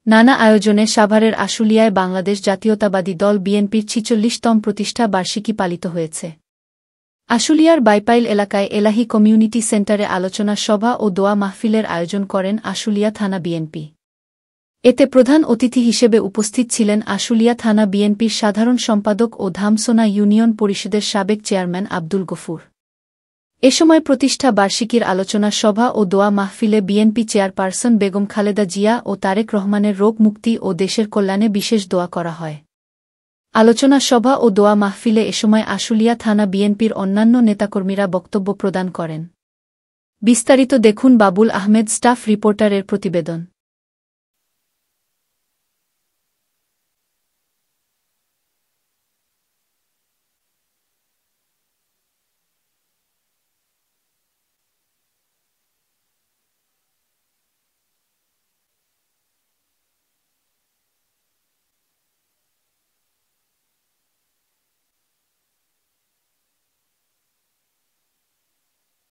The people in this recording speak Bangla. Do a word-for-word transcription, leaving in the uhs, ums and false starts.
নানা আয়োজনে সাভারের আশুলিয়ায় বাংলাদেশ জাতীয়তাবাদী দল বিএনপির ছিচল্লিশতম প্রতিষ্ঠা বার্ষিকী পালিত হয়েছে। আশুলিয়ার বাইপাইল এলাকায় এলাহি কমিউনিটি সেন্টারে আলোচনা সভা ও দোয়া মাহফিলের আয়োজন করেন আশুলিয়া থানা বিএনপি। এতে প্রধান অতিথি হিসেবে উপস্থিত ছিলেন আশুলিয়া থানা বিএনপির সাধারণ সম্পাদক ও ধামসোনা ইউনিয়ন পরিষদের সাবেক চেয়ারম্যান আব্দুল গফুর। এ সময় প্রতিষ্ঠা বার্ষিকীর আলোচনা সভা ও দোয়া মাহফিলে বিএনপি চেয়ারপারসন বেগম খালেদা জিয়া ও তারেক রহমানের রোগ মুক্তি ও দেশের কল্যাণে বিশেষ দোয়া করা হয়। আলোচনা সভা ও দোয়া মাহফিলে এ সময় আশুলিয়া থানা বিএনপির অন্যান্য নেতাকর্মীরা বক্তব্য প্রদান করেন। বিস্তারিত দেখুন বাবুল আহমেদ স্টাফ রিপোর্টারের প্রতিবেদন।